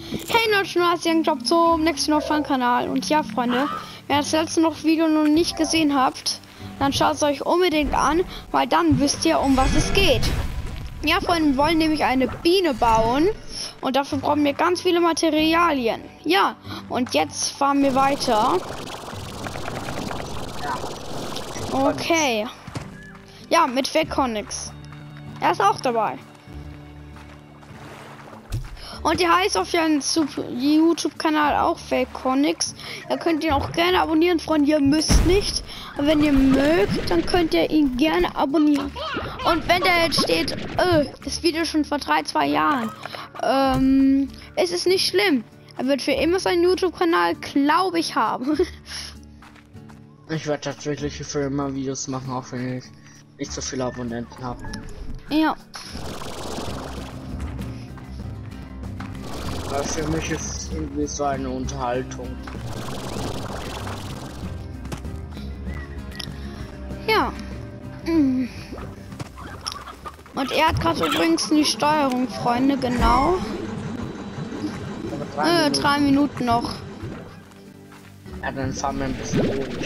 Hey Leute, Job zum nächsten auf meinem Kanal. Und ja, Freunde, wenn ihr das letzte Video noch nicht gesehen habt, dann schaut es euch unbedingt an, weil dann wisst ihr, um was es geht. Ja, Freunde, wir wollen nämlich eine Biene bauen und dafür brauchen wir ganz viele Materialien. Ja, und jetzt fahren wir weiter. Okay. Ja, mit Vekonics. Er ist auch dabei. Und ihr heißt auf ihren YouTube-Kanal auch Vekonics. Ihr könnt ihn auch gerne abonnieren, Freunde. Ihr müsst nicht. Aber wenn ihr mögt, dann könnt ihr ihn gerne abonnieren. Und wenn da jetzt steht, das Video schon vor 2 Jahren, ist es nicht schlimm. Er wird für immer seinen YouTube-Kanal, glaube ich, haben. Ich werde tatsächlich für immer Videos machen, auch wenn ich nicht so viele Abonnenten habe. Ja. Aber für mich ist es irgendwie so eine Unterhaltung. Ja. Und er hat gerade übrigens die Steuerung, Freunde, genau. 3 Minuten noch. Ja, dann fahren wir ein bisschen Honig.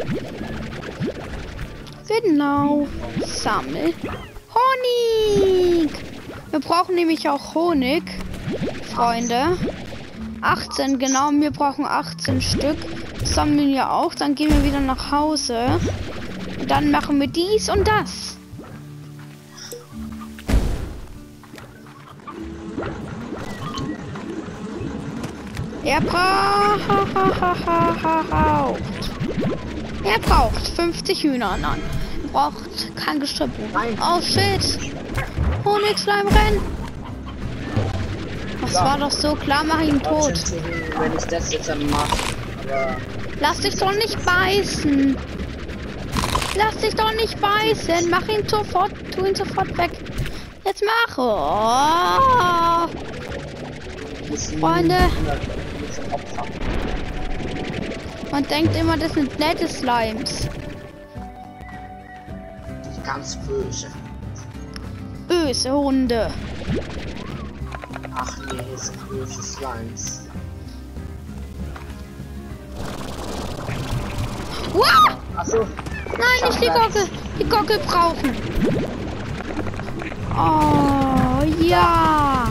Genau. Sammel Honig. Wir brauchen nämlich auch Honig, Freunde. 18, genau. Wir brauchen 18 Stück. Das sammeln wir auch. Dann gehen wir wieder nach Hause. Und dann machen wir dies und das. Er braucht 50 Hühner. Nein. Braucht kein Gestrüpp. Oh shit. Honigslime rennen. Das war doch so klar, mach ihn tot. Wenn ich das jetzt dann mache. Lass dich doch nicht beißen. Lass dich doch nicht beißen. Mach ihn sofort, tu ihn sofort weg. Jetzt mach. Oh. Freunde. Man denkt immer, das sind nette Slimes. Ganz böse. Böse Hunde. Ach nee, das sind böse Slimes. Wow! Achso. Nein, nicht die Gockel. Die Gockel brauchen. Oh, ja.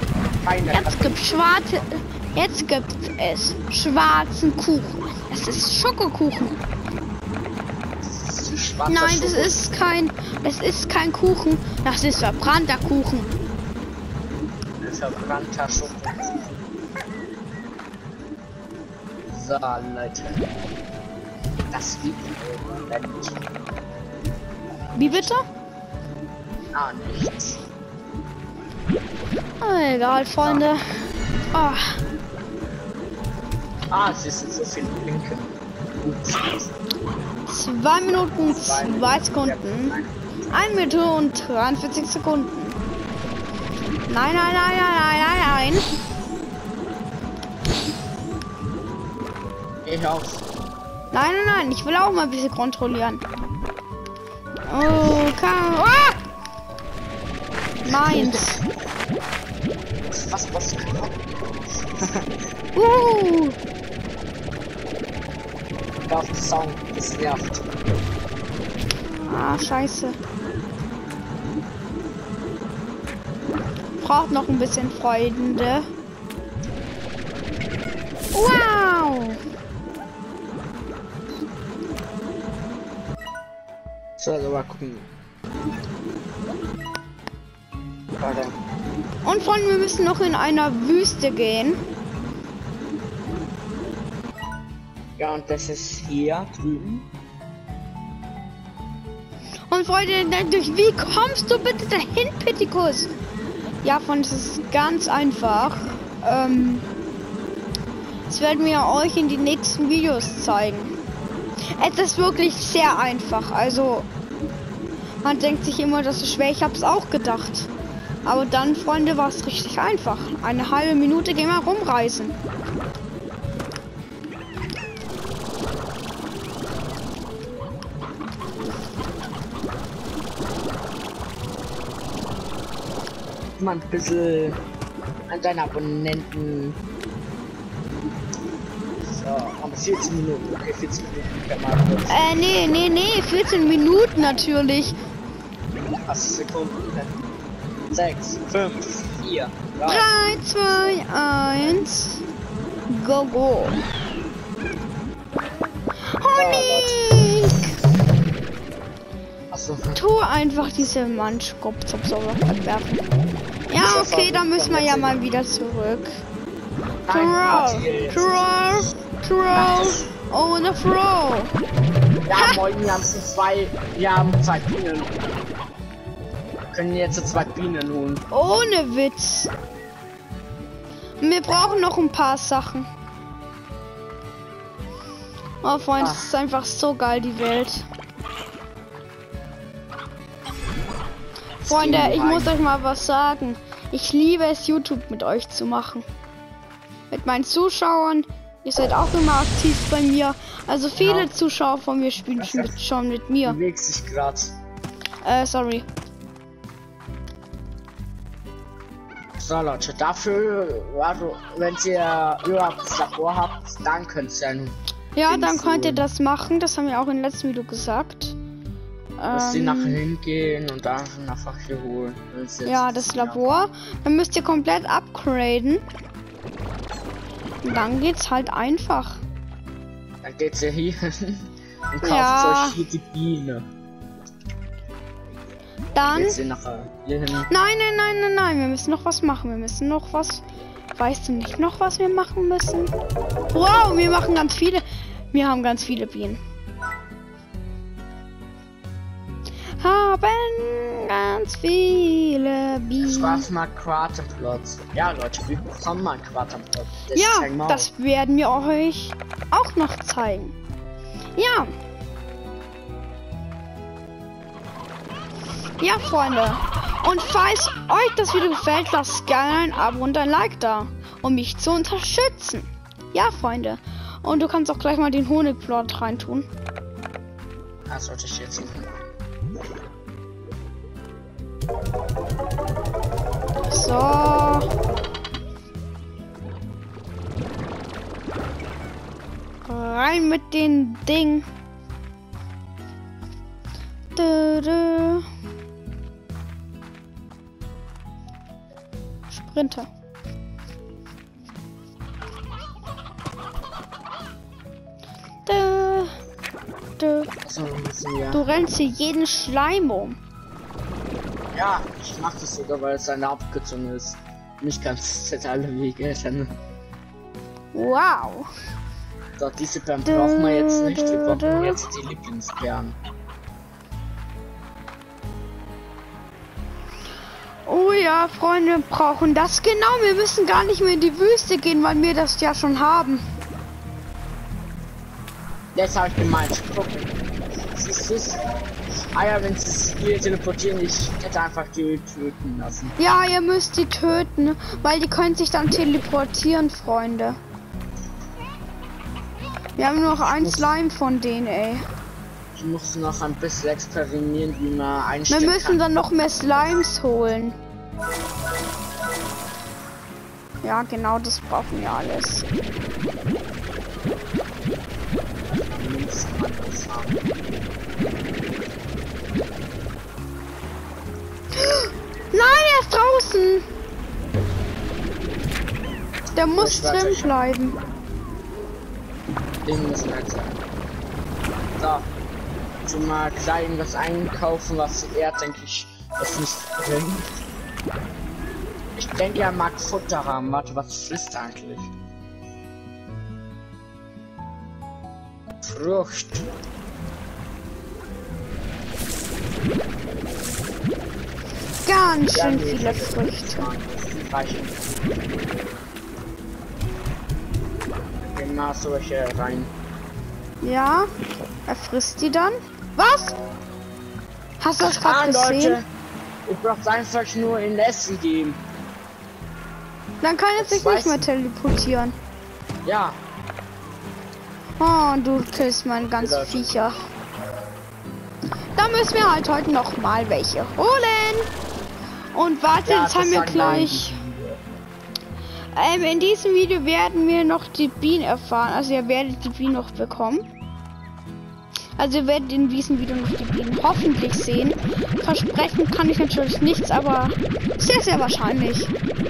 Jetzt gibt es schwarzen Kuchen. Es ist Schokokuchen. Nein, das ist kein Kuchen. Das ist verbrannter Kuchen. Verbrannter Schokokuchen. So, Leute. Das gibt es. Wie bitte? Ah, nichts. Oh, egal, Freunde. Oh. Ah, es ist so viel Blinken. 2 Minuten, 2 Sekunden. 1 Minute und 43 Sekunden. Nein, nein, nein, nein, nein, nein, nein. Ich auch. Nein, nein, nein, ich will auch mal ein bisschen kontrollieren. Oh, ah! Meins. Was? Auf den Sound, das nervt. Ah, scheiße. Braucht noch ein bisschen Freunde. Wow! So, also mal gucken. Warte. Und Freunde, wir müssen noch in einer Wüste gehen. Ja, und das ist hier drüben. Und Freunde, wie kommst du bitte dahin, Pitikus? Ja, Freunde, das ist ganz einfach. Das werden wir euch in die nächsten Videos zeigen. Es ist wirklich sehr einfach. Also, man denkt sich immer, das ist schwer. Ich habe es auch gedacht. Aber dann, Freunde, war es richtig einfach. Eine halbe Minute gehen wir rumreisen. Mal ein bisschen an deinen Abonnenten. So, haben 14 Minuten. Okay, 14 Minuten kann man kurz. Nee, 14 Minuten natürlich. 8 Sekunden. 6, 5, 4, 3. 3, 2, 1. Go, go. Honig! Achso. Tu einfach diese Manschkopfabsorber werfen. Ja, okay, dann müssen wir ja mal wieder zurück. Throw. Oh, the throw. Ja, moin, wir haben zwei Bienen. Wir können jetzt 2 Bienen holen. Ohne Witz. Wir brauchen noch ein paar Sachen. Oh, Freund, es ist einfach so geil, die Welt. Freunde, ich muss euch mal was sagen. Ich liebe es, YouTube mit euch zu machen. Mit meinen Zuschauern. Ihr seid auch immer aktiv bei mir. Also viele Zuschauer von mir spielen schon mit mir. Bewegt sich gerade. Sorry. So Leute, dafür, also, wenn ihr überhaupt das Labor habt, dann könnt ihr einen. Ja, dann könnt ihr das machen. Das haben wir auch im letzten Video gesagt. Müsst ihr nachher hingehen und dann einfach hier holen. Ja, das Labor. Dann müsst ihr komplett upgraden. Und dann geht's halt einfach. Dann geht's ihr hier hin und kauft euch hier die Biene. Dann. Geht's ihr nachher hier hin. Nein. Wir müssen noch was machen. Wir müssen noch was. Weißt du nicht noch, was wir machen müssen? Wow, wir machen ganz viele. Wir haben ganz viele Bienen. Haben ganz viele Bienen. Das war's mal Quaterplots. Ja, Leute, wir bekommen mal Quaterplot. Ja, das werden wir euch auch noch zeigen. Ja. Ja, Freunde. Und falls euch das Video gefällt, lasst gerne ein Abo und ein Like da, um mich zu unterstützen. Ja, Freunde. Und du kannst auch gleich mal den Honigplot reintun. Das sollte ich jetzt machen. So. Rein mit den Ding. Sprinter. Du rennst hier jeden Schleim um. Ja, ich mach das sogar, weil es eine Abkürzung ist. Nicht ganz alle Wege. Wow. So, diese Bären brauchen wir jetzt nicht. Wir brauchen jetzt die Lieblingsbären. Oh ja, Freunde, wir brauchen das. Genau, wir müssen gar nicht mehr in die Wüste gehen, weil wir das ja schon haben. Jetzt habe ich gemeint. Guck. Siehst du's? Ja, wenn sie hier teleportieren, ich hätte einfach die töten lassen. Ja, ihr müsst die töten, weil die können sich dann teleportieren, Freunde. Wir haben nur noch ein Slime von denen, ey. Ich muss noch ein bisschen experimentieren, wie man einstellen kann. Wir müssen dann noch mehr Slimes holen. Ja, genau, das brauchen wir alles. Nein, er ist draußen. Der muss drin bleiben. Den müssen wir jetzt sein. So. Schon mal klein was einkaufen, was er, denke ich, was nicht bringt. Ich denke, er mag Futter haben. Warte, was frisst er eigentlich? Frucht. Ganz schön viele Früchte. Immer solche rein. Ja, er frisst die dann. Was? Hast du das gerade gesehen? Leute, ich brauche einfach nur in Essen geben. Dann kann er sich nicht mehr teleportieren. Ja. Oh, du killst meine ganzen Viecher. Da müssen wir halt heute noch mal welche holen. Und warte, jetzt haben wir gleich. In diesem Video werden wir noch die Bienen erfahren. Also ihr werdet die Bienen noch bekommen. Also ihr werdet in diesem Video noch die Bienen hoffentlich sehen. Versprechen kann ich natürlich nichts, aber sehr, sehr wahrscheinlich.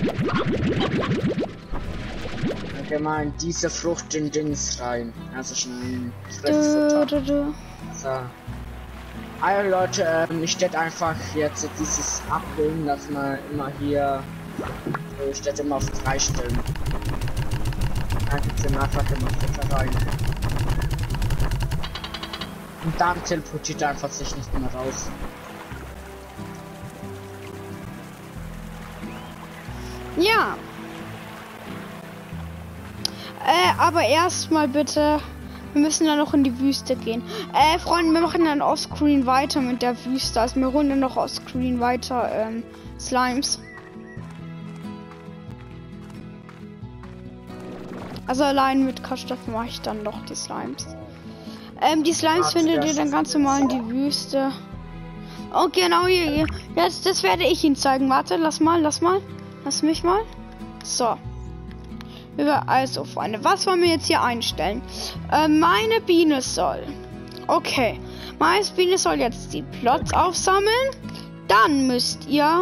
Allgemein diese Frucht in Dings rein. Also schon Fressfutter. So. Also Leute, ich werde einfach jetzt dieses abbilden, dass man immer hier, ich werde immer auf 3 stellen. Dann gibt es einfach immer Futter rein. Und dann teleportiert er einfach sich nicht mehr raus. Ja. Aber erstmal bitte. Wir müssen dann noch in die Wüste gehen. Freunde, wir machen dann offscreen weiter mit der Wüste. Also wir holen dann noch offscreen weiter Slimes. Also allein mit Kraftstoffen mache ich dann noch die Slimes. Die Slimes findet ihr dann ganz normal in die Wüste. Oh genau hier. Jetzt, das werde ich Ihnen zeigen. Warte, lass mich mal. So. Also, Freunde, was wollen wir jetzt hier einstellen? Meine Biene soll. Okay. Meine Biene soll jetzt die Plots aufsammeln. Dann müsst ihr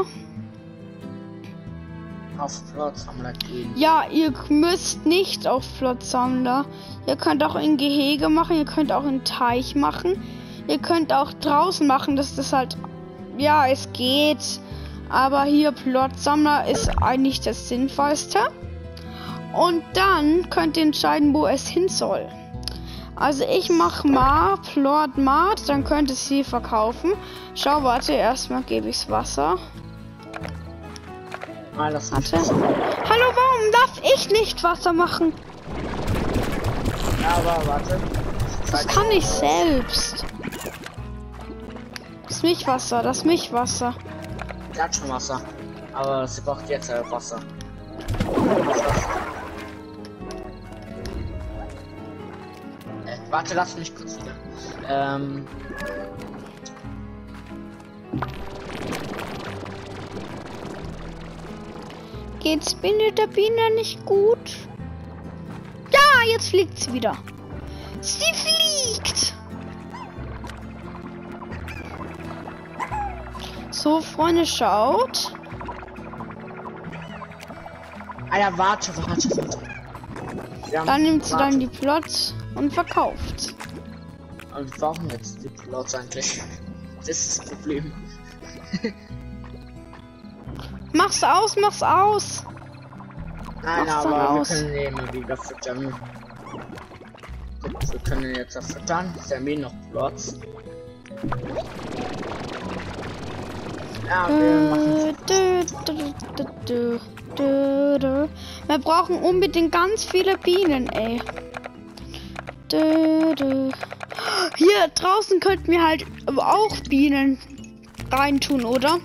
auf Plotsammler gehen. Ja, ihr müsst nicht auf Plotsammler. Ihr könnt auch in Gehege machen. Ihr könnt auch in Teich machen. Ihr könnt auch draußen machen. Das ist halt. Ja, es geht. Aber hier Plotsammler ist eigentlich das Sinnvollste. Und dann könnt ihr entscheiden, wo es hin soll. Also ich mache mal Plot Mart, dann könnt ihr es hier verkaufen. Schau, warte, erstmal gebe ich's Wasser. Alles warte. Hallo, warum darf ich nicht Wasser machen? Ja, aber warte. Das kann ich selbst. Das Milchwasser, das Milchwasser. Die hat schon Wasser. Aber sie braucht jetzt Wasser. Warte, lass mich kurz wieder. Geht's der Biene nicht gut? Ja, jetzt fliegt sie wieder. Sie fliegt! So, Freunde, schaut. Ah ja, warte. Dann nimmt sie dann die Plots und verkauft. Und wir brauchen jetzt die Plots eigentlich. Das ist das Problem. Mach's aus. Nein, Mach's aber aus. wir können immer wieder füttern. Wir können jetzt das füttern. Ist ja mehr noch Plots. Ja, wir machen Wir brauchen unbedingt ganz viele Bienen, ey. Hier draußen könnten wir halt auch Bienen reintun, oder?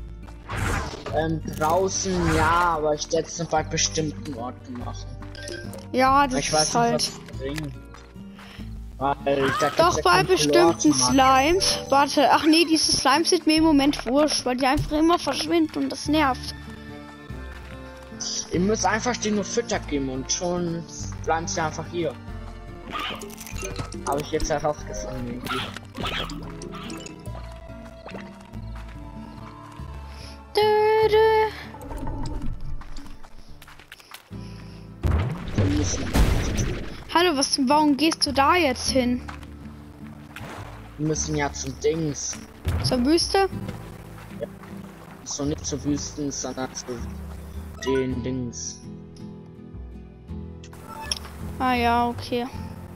Draußen ja, aber ich werde es bei bestimmten Orten machen. Ja, das ich weiß ist halt. Nicht, was bringt. Weil, doch bei bestimmten Slimes. Warte, ach nee, diese Slimes sind mir im Moment wurscht, weil die einfach immer verschwinden und das nervt. Ihr müsst einfach denen nur Futter geben und schon bleiben sie einfach hier. Habe ich jetzt herausgefunden irgendwie. Hallo, warum gehst du da jetzt hin? Wir müssen ja zum Dings. Zur Wüste? Ja. So nicht zur Wüsten, sondern zu den Dings. Ah ja, okay.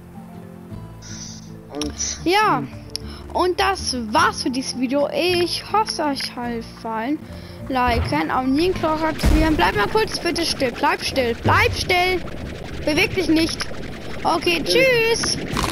Und ja, und das war's für dieses Video. Ich hoffe, euch hat gefallen. Liken, abonnieren, Glocke aktivieren. Bleib mal kurz bitte still. Bleib still. Beweg dich nicht. Okay, tschüss.